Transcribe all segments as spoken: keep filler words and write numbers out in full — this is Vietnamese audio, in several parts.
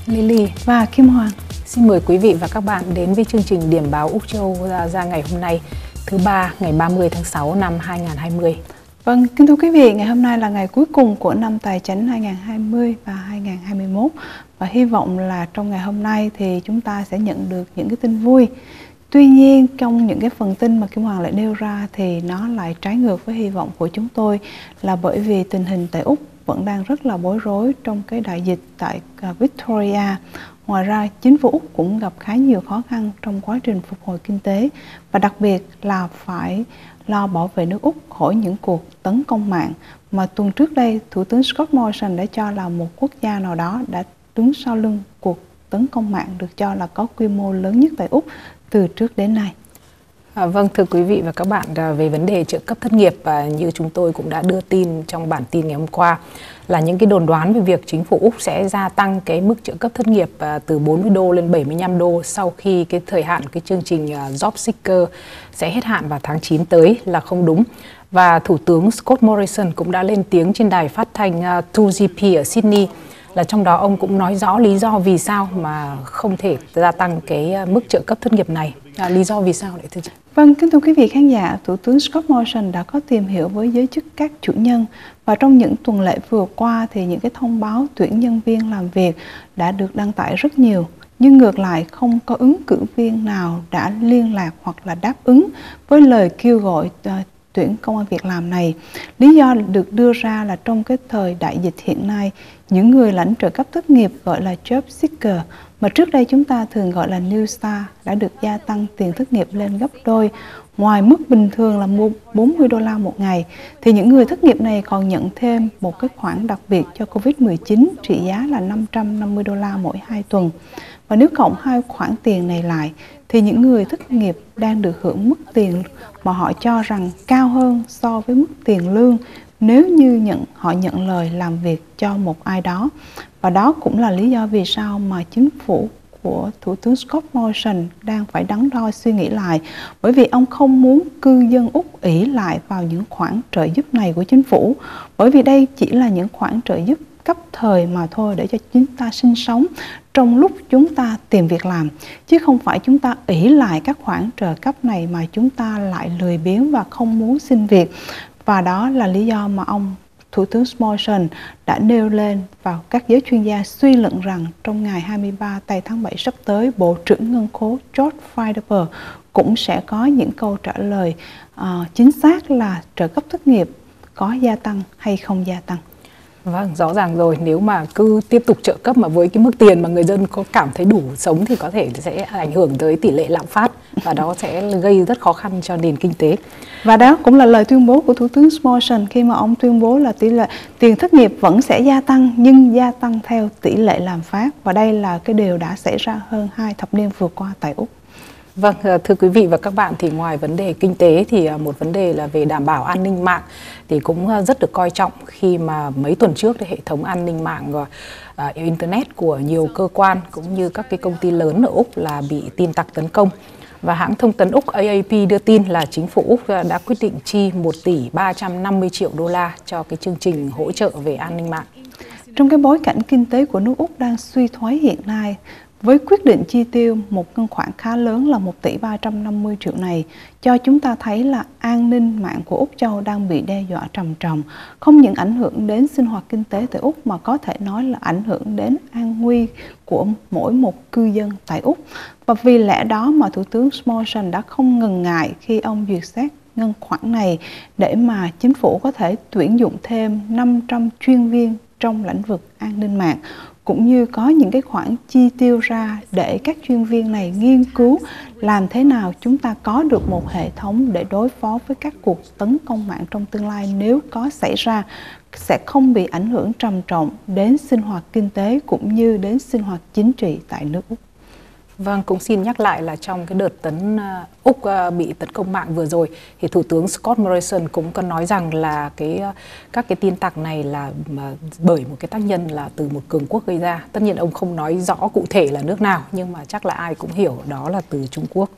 Lily và Kim Hoàng. Xin mời quý vị và các bạn đến với chương trình Điểm báo Úc Châu ra ngày hôm nay, thứ ba ngày ba mươi tháng sáu năm hai nghìn không trăm hai mươi. Vâng, kính thưa quý vị, ngày hôm nay là ngày cuối cùng của năm Tài Chánh hai nghìn không trăm hai mươi và hai nghìn không trăm hai mươi mốt. Và hy vọng là trong ngày hôm nay thì chúng ta sẽ nhận được những cái tin vui. Tuy nhiên, trong những cái phần tin mà Kim Hoàng lại nêu ra thì nó lại trái ngược với hy vọng của chúng tôi, là bởi vì tình hình tại Úc vẫn đang rất là bối rối trong cái đại dịch tại Victoria. Ngoài ra, chính phủ Úc cũng gặp khá nhiều khó khăn trong quá trình phục hồi kinh tế, và đặc biệt là phải lo bảo vệ nước Úc khỏi những cuộc tấn công mạng mà tuần trước đây Thủ tướng Scott Morrison đã cho là một quốc gia nào đó đã đứng sau lưng cuộc tấn công mạng được cho là có quy mô lớn nhất tại Úc từ trước đến nay. À, vâng, thưa quý vị và các bạn, về vấn đề trợ cấp thất nghiệp, và như chúng tôi cũng đã đưa tin trong bản tin ngày hôm qua, là những cái đồn đoán về việc chính phủ Úc sẽ gia tăng cái mức trợ cấp thất nghiệp từ bốn mươi đô lên bảy mươi lăm đô sau khi cái thời hạn cái chương trình Job Seeker sẽ hết hạn vào tháng chín tới là không đúng. Và Thủ tướng Scott Morrison cũng đã lên tiếng trên đài phát thanh hai G P ở Sydney, là trong đó ông cũng nói rõ lý do vì sao mà không thể gia tăng cái mức trợ cấp thất nghiệp này. À, lý do vì sao lại thưa chị? Vâng, kính thưa quý vị khán giả, Thủ tướng Scott Morrison đã có tìm hiểu với giới chức các chủ nhân, và trong những tuần lễ vừa qua thì những cái thông báo tuyển nhân viên làm việc đã được đăng tải rất nhiều. Nhưng ngược lại, không có ứng cử viên nào đã liên lạc hoặc là đáp ứng với lời kêu gọi uh, tuyển công an việc làm này. Lý do được đưa ra là trong cái thời đại dịch hiện nay, những người lãnh trợ cấp thất nghiệp gọi là Job Seeker, mà trước đây chúng ta thường gọi là New Start, đã được gia tăng tiền thất nghiệp lên gấp đôi. Ngoài mức bình thường là bốn mươi đô la một ngày, thì những người thất nghiệp này còn nhận thêm một cái khoản đặc biệt cho Covid mười chín trị giá là năm trăm năm mươi đô la mỗi hai tuần. Và nếu cộng hai khoản tiền này lại, thì những người thất nghiệp đang được hưởng mức tiền mà họ cho rằng cao hơn so với mức tiền lương nếu như nhận họ nhận lời làm việc cho một ai đó. Và đó cũng là lý do vì sao mà chính phủ của Thủ tướng Scott Morrison đang phải đắn đo suy nghĩ lại, bởi vì ông không muốn cư dân Úc ỷ lại vào những khoản trợ giúp này của chính phủ, bởi vì đây chỉ là những khoản trợ giúp cấp thời mà thôi, để cho chúng ta sinh sống trong lúc chúng ta tìm việc làm, chứ không phải chúng ta ỷ lại các khoản trợ cấp này mà chúng ta lại lười biếng và không muốn xin việc. Và đó là lý do mà ông Thủ tướng Morrison đã nêu lên, và các giới chuyên gia suy luận rằng trong ngày hai mươi ba tây tháng bảy sắp tới, Bộ trưởng Ngân khố George Friedberg cũng sẽ có những câu trả lời uh, chính xác là trợ cấp thất nghiệp có gia tăng hay không gia tăng. Vâng, rõ ràng rồi, nếu mà cứ tiếp tục trợ cấp mà với cái mức tiền mà người dân có cảm thấy đủ sống thì có thể sẽ ảnh hưởng tới tỷ lệ lạm phát, và đó sẽ gây rất khó khăn cho nền kinh tế. Và đó cũng là lời tuyên bố của Thủ tướng Morrison khi mà ông tuyên bố là tỷ lệ tiền thất nghiệp vẫn sẽ gia tăng, nhưng gia tăng theo tỷ lệ lạm phát, và đây là cái điều đã xảy ra hơn hai thập niên vừa qua tại Úc. Vâng, thưa quý vị và các bạn, thì ngoài vấn đề kinh tế thì một vấn đề là về đảm bảo an ninh mạng thì cũng rất được coi trọng, khi mà mấy tuần trước thì hệ thống an ninh mạng và uh, Internet của nhiều cơ quan cũng như các cái công ty lớn ở Úc là bị tin tặc tấn công. Và hãng thông tấn Úc A A P đưa tin là chính phủ Úc đã quyết định chi một tỷ ba trăm năm mươi triệu đô la cho cái chương trình hỗ trợ về an ninh mạng. Trong cái bối cảnh kinh tế của nước Úc đang suy thoái hiện nay, với quyết định chi tiêu một ngân khoản khá lớn là một tỷ ba trăm năm mươi triệu này, cho chúng ta thấy là an ninh mạng của Úc Châu đang bị đe dọa trầm trọng, không những ảnh hưởng đến sinh hoạt kinh tế tại Úc mà có thể nói là ảnh hưởng đến an nguy của mỗi một cư dân tại Úc. Và vì lẽ đó mà Thủ tướng Morrison đã không ngần ngại khi ông duyệt xét ngân khoản này để mà chính phủ có thể tuyển dụng thêm năm trăm chuyên viên trong lĩnh vực an ninh mạng, cũng như có những cái khoản chi tiêu ra để các chuyên viên này nghiên cứu làm thế nào chúng ta có được một hệ thống để đối phó với các cuộc tấn công mạng trong tương lai nếu có xảy ra, sẽ không bị ảnh hưởng trầm trọng đến sinh hoạt kinh tế cũng như đến sinh hoạt chính trị tại nước Úc. Vâng, cũng xin nhắc lại là trong cái đợt tấn uh, Úc uh, bị tấn công mạng vừa rồi thì Thủ tướng Scott Morrison cũng có nói rằng là cái uh, các cái tin tặc này là mà bởi một cái tác nhân là từ một cường quốc gây ra. Tất nhiên ông không nói rõ cụ thể là nước nào, nhưng mà chắc là ai cũng hiểu đó là từ Trung Quốc.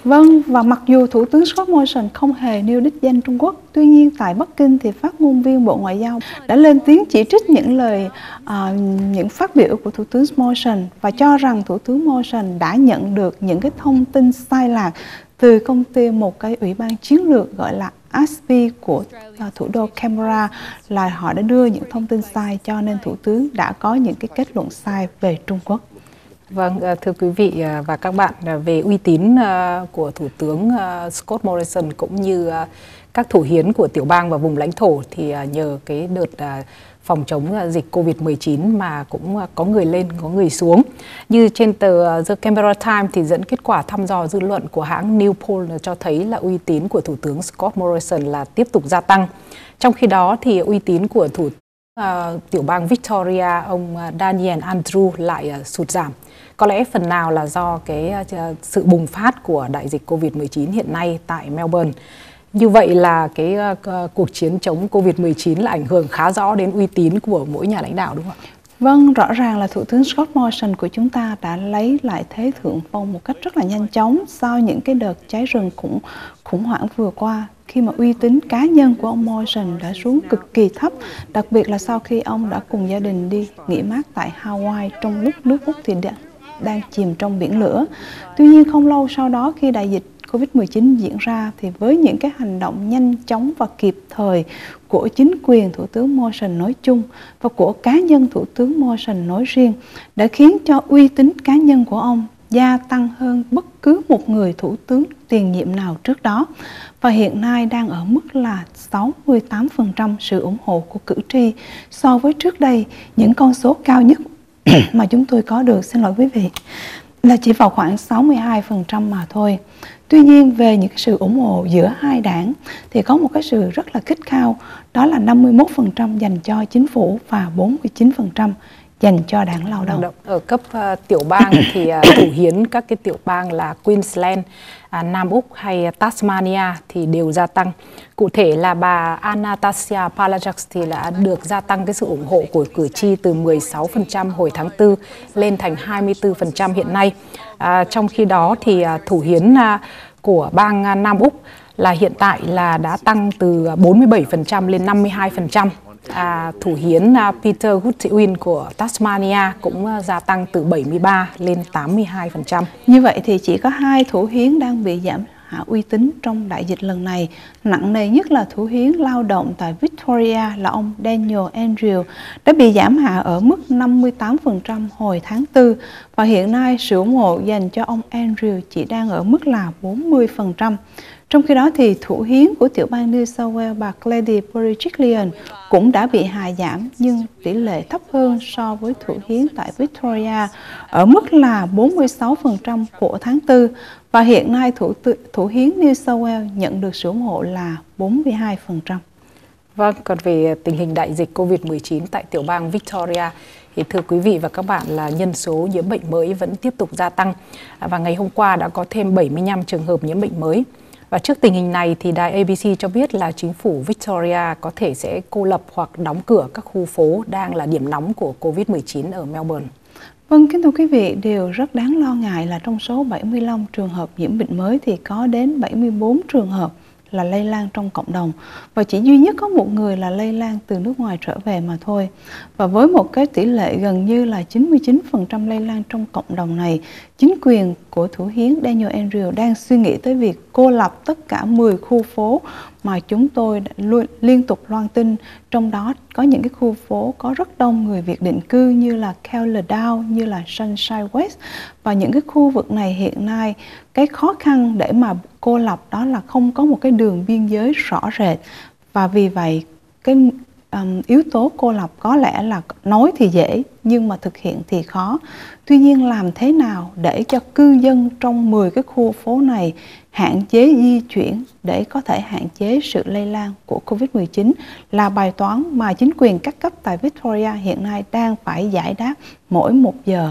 Vâng, và mặc dù Thủ tướng Scott Morrison không hề nêu đích danh Trung Quốc, tuy nhiên tại Bắc Kinh thì phát ngôn viên Bộ Ngoại giao đã lên tiếng chỉ trích những lời, uh, những phát biểu của Thủ tướng Morrison và cho rằng Thủ tướng Morrison đã nhận được những cái thông tin sai lạc từ công ty một cái ủy ban chiến lược gọi là a ét pê của uh, thủ đô Canberra, là họ đã đưa những thông tin sai cho nên Thủ tướng đã có những cái kết luận sai về Trung Quốc. Vâng, thưa quý vị và các bạn, về uy tín của Thủ tướng Scott Morrison cũng như các thủ hiến của tiểu bang và vùng lãnh thổ thì nhờ cái đợt phòng chống dịch Covid mười chín mà cũng có người lên, có người xuống. Như trên tờ The Canberra Times thì dẫn kết quả thăm dò dư luận của hãng Newpoll cho thấy là uy tín của Thủ tướng Scott Morrison là tiếp tục gia tăng. Trong khi đó thì uy tín của Thủ Uh, tiểu bang Victoria, ông Daniel Andrews lại uh, sụt giảm. Có lẽ phần nào là do cái uh, sự bùng phát của đại dịch Covid mười chín hiện nay tại Melbourne. Như vậy là cái uh, cuộc chiến chống Covid mười chín là ảnh hưởng khá rõ đến uy tín của mỗi nhà lãnh đạo, đúng không ạ? Vâng, rõ ràng là Thủ tướng Scott Morrison của chúng ta đã lấy lại thế thượng phong một cách rất là nhanh chóng sau những cái đợt cháy rừng khủng, khủng hoảng vừa qua, khi mà uy tín cá nhân của ông Morrison đã xuống cực kỳ thấp, đặc biệt là sau khi ông đã cùng gia đình đi nghỉ mát tại Hawaii trong lúc nước Úc thì đang chìm trong biển lửa. Tuy nhiên không lâu sau đó, khi đại dịch Covid mười chín diễn ra thì với những cái hành động nhanh chóng và kịp thời của chính quyền Thủ tướng Morrison nói chung và của cá nhân Thủ tướng Morrison nói riêng đã khiến cho uy tín cá nhân của ông gia tăng hơn bất cứ một người thủ tướng tiền nhiệm nào trước đó, và hiện nay đang ở mức là sáu mươi tám phần trăm sự ủng hộ của cử tri. So với trước đây, những con số cao nhất mà chúng tôi có được, xin lỗi quý vị, là chỉ vào khoảng sáu mươi hai phần trăm mà thôi. Tuy nhiên, về những cái sự ủng hộ giữa hai đảng thì có một cái sự rất là khích khao, đó là năm mươi mốt phần trăm dành cho chính phủ và bốn mươi chín phần trăm dành cho đảng lao động. Ở cấp uh, tiểu bang thì uh, thủ hiến các cái tiểu bang là Queensland, uh, Nam Úc hay Tasmania thì đều gia tăng. Cụ thể là bà Anastasia Palaszczuk thì đã được gia tăng cái sự ủng hộ của cử tri từ mười sáu phần trăm hồi tháng tư lên thành hai mươi tư phần trăm hiện nay. Uh, trong khi đó thì uh, thủ hiến uh, của bang uh, Nam Úc là hiện tại là đã tăng từ bốn mươi bảy phần trăm lên năm mươi hai phần trăm. À, thủ hiến uh, Peter Gutwein của Tasmania cũng uh, gia tăng từ bảy mươi ba lên tám mươi hai phần trăm. Như vậy thì chỉ có hai thủ hiến đang bị giảm hạ uy tín trong đại dịch lần này. Nặng nề nhất là thủ hiến lao động tại Victoria là ông Daniel Andrews đã bị giảm hạ ở mức năm mươi tám phần trăm hồi tháng tư, và hiện nay sự ủng hộ dành cho ông Andrews chỉ đang ở mức là bốn mươi phần trăm. Trong khi đó thì thủ hiến của tiểu bang New South Wales, bà Gladys Berejiklian cũng đã bị hạ giảm nhưng tỷ lệ thấp hơn so với thủ hiến tại Victoria ở mức là bốn mươi sáu phần trăm của tháng tư, và hiện nay thủ, thủ hiến New South Wales nhận được sự ủng hộ là bốn mươi hai phần trăm. Vâng, còn về tình hình đại dịch Covid mười chín tại tiểu bang Victoria thì thưa quý vị và các bạn là nhân số nhiễm bệnh mới vẫn tiếp tục gia tăng, và ngày hôm qua đã có thêm bảy mươi lăm trường hợp nhiễm bệnh mới. Và trước tình hình này thì đài A B C cho biết là chính phủ Victoria có thể sẽ cô lập hoặc đóng cửa các khu phố đang là điểm nóng của Covid mười chín ở Melbourne. Vâng, kính thưa quý vị, điều rất đáng lo ngại là trong số bảy mươi lăm trường hợp nhiễm bệnh mới thì có đến bảy mươi bốn trường hợp là lây lan trong cộng đồng, và chỉ duy nhất có một người là lây lan từ nước ngoài trở về mà thôi. Và với một cái tỷ lệ gần như là chín mươi chín phần trăm lây lan trong cộng đồng này, chính quyền của thủ hiến Daniel Andrews đang suy nghĩ tới việc cô lập tất cả mười khu phố mà chúng tôi luôn liên tục loan tin, trong đó có những cái khu phố có rất đông người Việt định cư như là Keilor, như là Sunshine West, và những cái khu vực này hiện nay cái khó khăn để mà cô lập đó là không có một cái đường biên giới rõ rệt, và vì vậy cái um, yếu tố cô lập có lẽ là nói thì dễ nhưng mà thực hiện thì khó. Tuy nhiên làm thế nào để cho cư dân trong mười cái khu phố này hạn chế di chuyển để có thể hạn chế sự lây lan của Covid mười chín là bài toán mà chính quyền các cấp tại Victoria hiện nay đang phải giải đáp mỗi một giờ.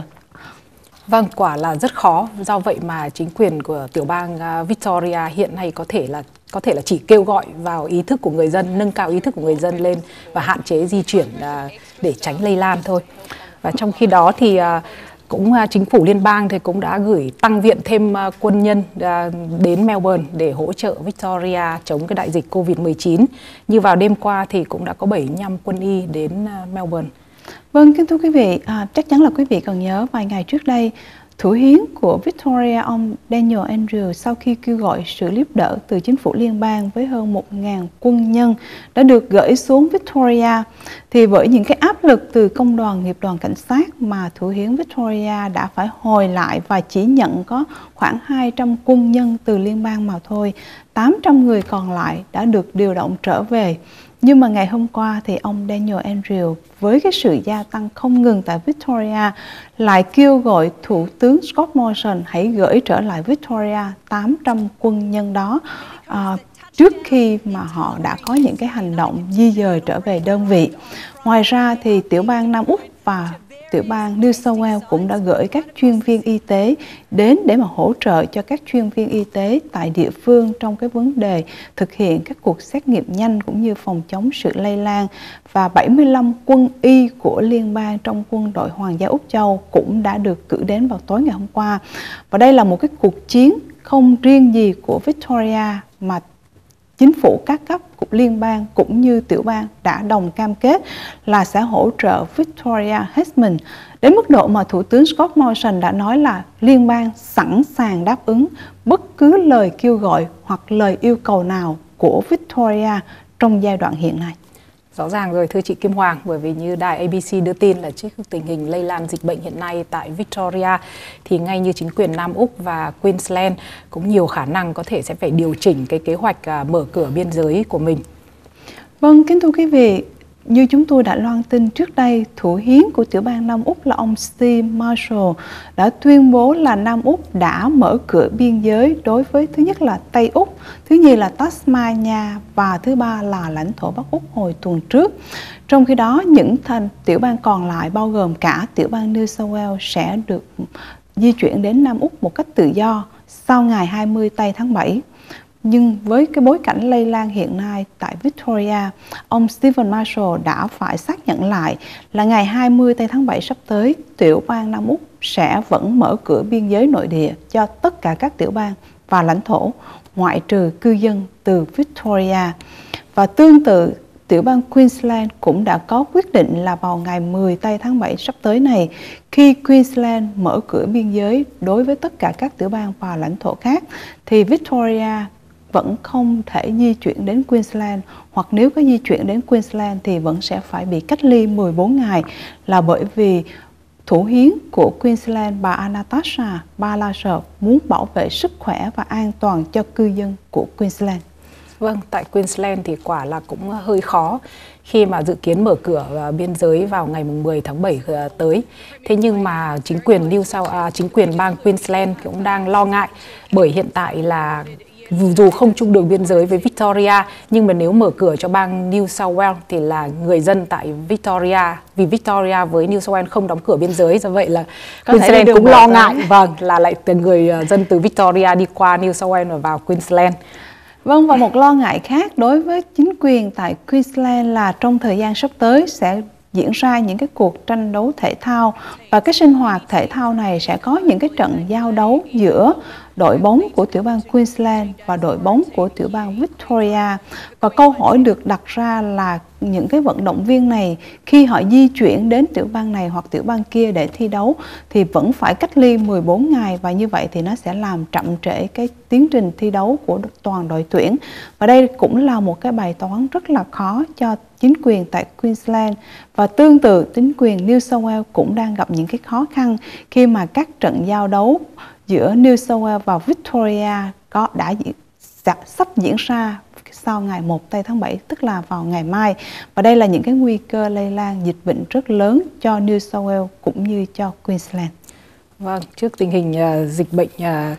Vâng, quả là rất khó. Do vậy mà chính quyền của tiểu bang Victoria hiện nay có thể là có thể là chỉ kêu gọi vào ý thức của người dân, nâng cao ý thức của người dân lên và hạn chế di chuyển để tránh lây lan thôi. Và trong khi đó thì Cũng uh, chính phủ liên bang thì cũng đã gửi tăng viện thêm uh, quân nhân uh, đến Melbourne để hỗ trợ Victoria chống cái đại dịch Covid mười chín. Như vào đêm qua thì cũng đã có bảy mươi lăm quân y đến uh, Melbourne. Vâng, kính thưa quý vị, à, chắc chắn là quý vị còn nhớ vài ngày trước đây, thủ hiến của Victoria ông Daniel Andrews sau khi kêu gọi sự giúp đỡ từ chính phủ liên bang với hơn một nghìn quân nhân đã được gửi xuống Victoria. Thì với những cái áp lực từ công đoàn nghiệp đoàn cảnh sát mà thủ hiến Victoria đã phải hồi lại và chỉ nhận có khoảng hai trăm quân nhân từ liên bang mà thôi. tám trăm người còn lại đã được điều động trở về. Nhưng mà ngày hôm qua thì ông Daniel Andrews với cái sự gia tăng không ngừng tại Victoria lại kêu gọi Thủ tướng Scott Morrison hãy gửi trở lại Victoria tám trăm quân nhân đó à, trước khi mà họ đã có những cái hành động di dời trở về đơn vị. Ngoài ra thì tiểu bang Nam Úc và tiểu bang New South Wales cũng đã gửi các chuyên viên y tế đến để mà hỗ trợ cho các chuyên viên y tế tại địa phương trong cái vấn đề thực hiện các cuộc xét nghiệm nhanh cũng như phòng chống sự lây lan. Và bảy mươi lăm quân y của liên bang trong quân đội Hoàng gia Úc Châu cũng đã được cử đến vào tối ngày hôm qua. Và đây là một cái cuộc chiến không riêng gì của Victoria mà chính phủ các cấp của liên bang cũng như tiểu bang đã đồng cam kết là sẽ hỗ trợ Victoria hết mình, đến mức độ mà Thủ tướng Scott Morrison đã nói là liên bang sẵn sàng đáp ứng bất cứ lời kêu gọi hoặc lời yêu cầu nào của Victoria trong giai đoạn hiện nay. Rõ ràng rồi thưa chị Kim Hoàng, bởi vì như đài A B C đưa tin là trước tình hình lây lan dịch bệnh hiện nay tại Victoria thì ngay như chính quyền Nam Úc và Queensland cũng nhiều khả năng có thể sẽ phải điều chỉnh cái kế hoạch mở cửa biên giới của mình. Vâng, kính thưa quý vị, như chúng tôi đã loan tin trước đây, thủ hiến của tiểu bang Nam Úc là ông Steve Marshall đã tuyên bố là Nam Úc đã mở cửa biên giới đối với thứ nhất là Tây Úc, thứ nhì là Tasmania và thứ ba là lãnh thổ Bắc Úc hồi tuần trước. Trong khi đó, những thành tiểu bang còn lại bao gồm cả tiểu bang New South Wales sẽ được di chuyển đến Nam Úc một cách tự do sau ngày hai mươi tây tháng bảy. Nhưng với cái bối cảnh lây lan hiện nay tại Victoria, ông Stephen Marshall đã phải xác nhận lại là ngày hai mươi tây tháng bảy sắp tới, tiểu bang Nam Úc sẽ vẫn mở cửa biên giới nội địa cho tất cả các tiểu bang và lãnh thổ, ngoại trừ cư dân từ Victoria. Và tương tự, tiểu bang Queensland cũng đã có quyết định là vào ngày mười tây tháng bảy sắp tới này, khi Queensland mở cửa biên giới đối với tất cả các tiểu bang và lãnh thổ khác, thì Victoria vẫn không thể di chuyển đến Queensland, hoặc nếu có di chuyển đến Queensland thì vẫn sẽ phải bị cách ly mười bốn ngày, là bởi vì thủ hiến của Queensland bà Anastasia Palaszczuk muốn bảo vệ sức khỏe và an toàn cho cư dân của Queensland. Vâng, tại Queensland thì quả là cũng hơi khó khi mà dự kiến mở cửa biên giới vào ngày mười tháng bảy tới. Thế nhưng mà chính quyền New South à, chính quyền bang Queensland cũng đang lo ngại, bởi hiện tại là dù không chung đường biên giới với Victoria, nhưng mà nếu mở cửa cho bang New South Wales thì là người dân tại Victoria, vì Victoria với New South Wales không đóng cửa biên giới, do vậy là Queensland cũng lo ngại, vâng, là lại từ người dân từ Victoria đi qua New South Wales và vào Queensland. Vâng, và một lo ngại khác đối với chính quyền tại Queensland là trong thời gian sắp tới sẽ diễn ra những cái cuộc tranh đấu thể thao, và cái sinh hoạt thể thao này sẽ có những cái trận giao đấu giữa đội bóng của tiểu bang Queensland và đội bóng của tiểu bang Victoria. Và câu hỏi được đặt ra là những cái vận động viên này khi họ di chuyển đến tiểu bang này hoặc tiểu bang kia để thi đấu thì vẫn phải cách ly mười bốn ngày, và như vậy thì nó sẽ làm chậm trễ cái tiến trình thi đấu của toàn đội tuyển. Và đây cũng là một cái bài toán rất là khó cho chính quyền tại Queensland. Và tương tự, chính quyền New South Wales cũng đang gặp những cái khó khăn khi mà các trận giao đấu giữa New South Wales và Victoria có đã sắp diễn ra sau ngày một tây tháng bảy, tức là vào ngày mai. Và đây là những cái nguy cơ lây lan dịch bệnh rất lớn cho New South Wales cũng như cho Queensland. Vâng, trước tình hình uh, dịch bệnh uh,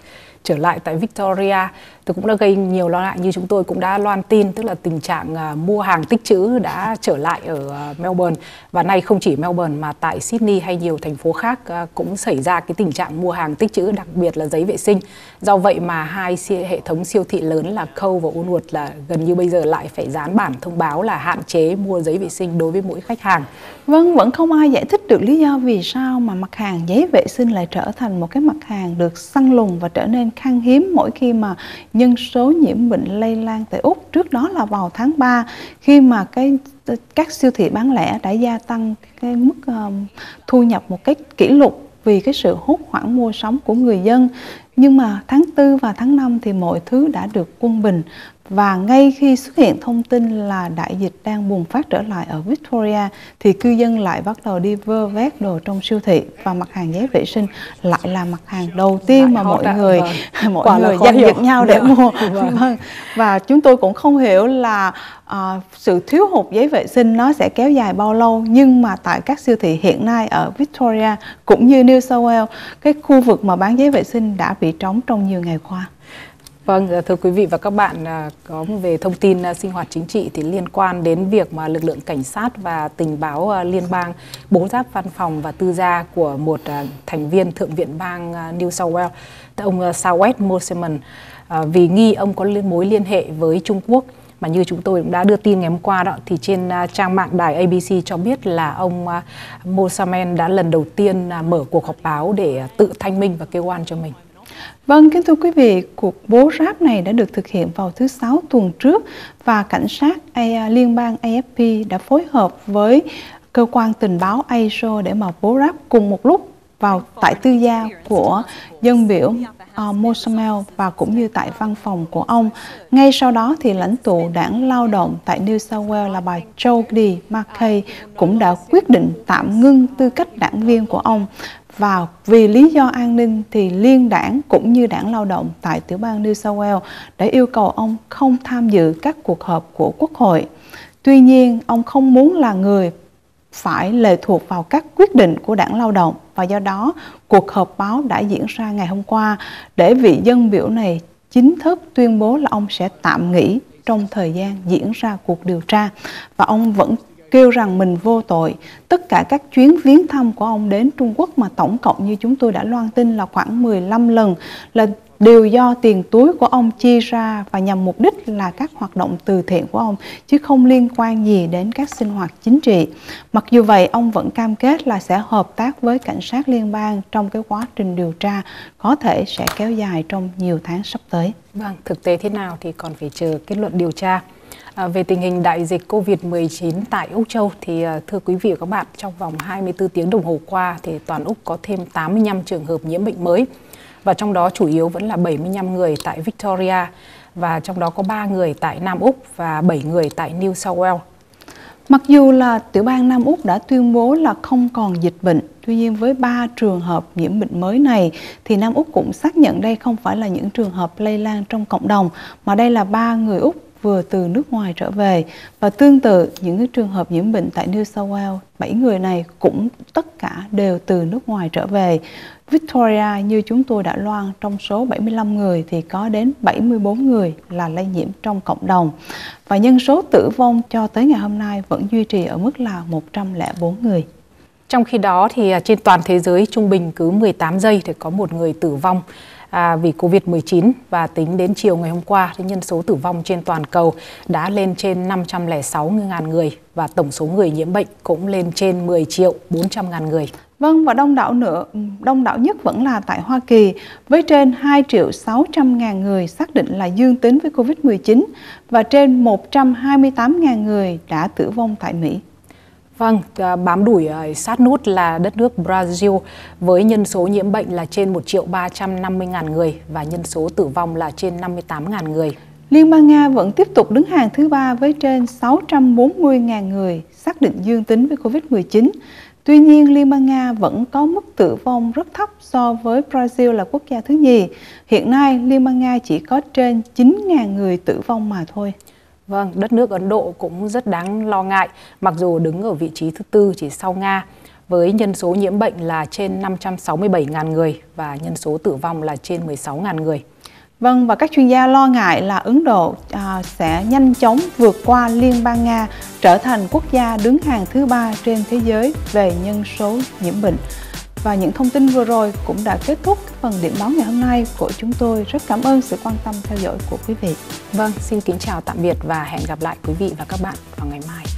trở lại tại Victoria thì cũng đã gây nhiều lo ngại, như chúng tôi cũng đã loan tin, tức là tình trạng uh, mua hàng tích trữ đã trở lại ở uh, Melbourne, và nay không chỉ Melbourne mà tại Sydney hay nhiều thành phố khác uh, cũng xảy ra cái tình trạng mua hàng tích trữ, đặc biệt là giấy vệ sinh. Do vậy mà hai hệ thống siêu thị lớn là Coles và Woolworths là gần như bây giờ lại phải dán bản thông báo là hạn chế mua giấy vệ sinh đối với mỗi khách hàng. Vâng, vẫn không ai giải thích được lý do vì sao mà mặt hàng giấy vệ sinh lại trở thành một cái mặt hàng được săn lùng và trở nên khan hiếm mỗi khi mà nhân số nhiễm bệnh lây lan tại Úc. Trước đó là vào tháng ba, khi mà cái các siêu thị bán lẻ đã gia tăng cái mức uh, thu nhập một cách kỷ lục vì cái sự hốt hoảng mua sắm của người dân. Nhưng mà tháng tư và tháng năm thì mọi thứ đã được quân bình. Và ngay khi xuất hiện thông tin là đại dịch đang bùng phát trở lại ở Victoria thì cư dân lại bắt đầu đi vơ vét đồ trong siêu thị, và mặt hàng giấy vệ sinh lại là mặt hàng đầu tiên mà mọi người vâng. mọi Quả người giành giật nhau để mua. Vâng. Và chúng tôi cũng không hiểu là uh, sự thiếu hụt giấy vệ sinh nó sẽ kéo dài bao lâu, nhưng mà tại các siêu thị hiện nay ở Victoria cũng như New South Wales, cái khu vực mà bán giấy vệ sinh đã bị trống trong nhiều ngày qua. Vâng, thưa quý vị và các bạn, có về thông tin sinh hoạt chính trị thì liên quan đến việc mà lực lượng cảnh sát và tình báo liên bang bố giáp văn phòng và tư gia của một thành viên Thượng viện bang New South Wales, ông Sawet Mosiman, vì nghi ông có mối liên hệ với Trung Quốc. Mà như chúng tôi cũng đã đưa tin ngày hôm qua đó, thì trên trang mạng đài A B C cho biết là ông Mosiman đã lần đầu tiên mở cuộc họp báo để tự thanh minh và kêu oan cho mình. Vâng, kính thưa quý vị, cuộc bố ráp này đã được thực hiện vào thứ Sáu tuần trước, và cảnh sát liên bang A F P đã phối hợp với cơ quan tình báo A S O để mà bố ráp cùng một lúc vào tại tư gia của dân biểu uh, Mosiman và cũng như tại văn phòng của ông. Ngay sau đó thì lãnh tụ đảng lao động tại New South Wales là bà Jodie McKay cũng đã quyết định tạm ngưng tư cách đảng viên của ông. Và vì lý do an ninh thì liên đảng cũng như đảng lao động tại tiểu bang New South Wales đã yêu cầu ông không tham dự các cuộc họp của Quốc hội. Tuy nhiên, ông không muốn là người phải lệ thuộc vào các quyết định của đảng lao động, và do đó cuộc họp báo đã diễn ra ngày hôm qua để vị dân biểu này chính thức tuyên bố là ông sẽ tạm nghỉ trong thời gian diễn ra cuộc điều tra, và ông vẫn kêu rằng mình vô tội. Tất cả các chuyến viếng thăm của ông đến Trung Quốc mà tổng cộng như chúng tôi đã loan tin là khoảng mười lăm lần là đều do tiền túi của ông chi ra và nhằm mục đích là các hoạt động từ thiện của ông, chứ không liên quan gì đến các sinh hoạt chính trị. Mặc dù vậy, ông vẫn cam kết là sẽ hợp tác với cảnh sát liên bang trong cái quá trình điều tra có thể sẽ kéo dài trong nhiều tháng sắp tới. Vâng, thực tế thế nào thì còn phải chờ kết luận điều tra. À, về tình hình đại dịch Covid mười chín tại Úc Châu thì thưa quý vị và các bạn, trong vòng hai mươi tư tiếng đồng hồ qua thì toàn Úc có thêm tám mươi lăm trường hợp nhiễm bệnh mới, và trong đó chủ yếu vẫn là bảy mươi lăm người tại Victoria, và trong đó có ba người tại Nam Úc và bảy người tại New South Wales. Mặc dù là tiểu bang Nam Úc đã tuyên bố là không còn dịch bệnh, tuy nhiên với ba trường hợp nhiễm bệnh mới này thì Nam Úc cũng xác nhận đây không phải là những trường hợp lây lan trong cộng đồng, mà đây là ba người Úc vừa từ nước ngoài trở về. Và tương tự những cái trường hợp nhiễm bệnh tại New South Wales, bảy người này cũng tất cả đều từ nước ngoài trở về. Victoria như chúng tôi đã loan, trong số bảy mươi lăm người thì có đến bảy mươi bốn người là lây nhiễm trong cộng đồng. Và nhân số tử vong cho tới ngày hôm nay vẫn duy trì ở mức là một trăm lẻ bốn người. Trong khi đó thì trên toàn thế giới trung bình cứ mười tám giây thì có một người tử vong À, vì Covid mười chín, và tính đến chiều ngày hôm qua thì nhân số tử vong trên toàn cầu đã lên trên năm trăm lẻ sáu nghìn người, và tổng số người nhiễm bệnh cũng lên trên mười triệu bốn trăm nghìn người. Vâng, và đông đảo nữa, đông đảo nhất vẫn là tại Hoa Kỳ với trên hai triệu sáu trăm nghìn người xác định là dương tính với Covid mười chín và trên một trăm hai mươi tám nghìn người đã tử vong tại Mỹ. Vâng, bám đuổi sát nút là đất nước Brazil với nhân số nhiễm bệnh là trên một triệu ba trăm năm mươi nghìn người và nhân số tử vong là trên năm mươi tám nghìn người. Liên bang Nga vẫn tiếp tục đứng hàng thứ ba với trên sáu trăm bốn mươi nghìn người xác định dương tính với Covid mười chín. Tuy nhiên, Liên bang Nga vẫn có mức tử vong rất thấp so với Brazil là quốc gia thứ nhì. Hiện nay, Liên bang Nga chỉ có trên chín nghìn người tử vong mà thôi. Vâng, đất nước Ấn Độ cũng rất đáng lo ngại, mặc dù đứng ở vị trí thứ tư chỉ sau Nga, với nhân số nhiễm bệnh là trên năm trăm sáu mươi bảy nghìn người và nhân số tử vong là trên mười sáu nghìn người. Vâng, và các chuyên gia lo ngại là Ấn Độ à, sẽ nhanh chóng vượt qua Liên bang Nga, trở thành quốc gia đứng hàng thứ ba trên thế giới về nhân số nhiễm bệnh. Và những thông tin vừa rồi cũng đã kết thúc phần điểm báo ngày hôm nay của chúng tôi. Rất cảm ơn sự quan tâm theo dõi của quý vị. Vâng, xin kính chào tạm biệt và hẹn gặp lại quý vị và các bạn vào ngày mai.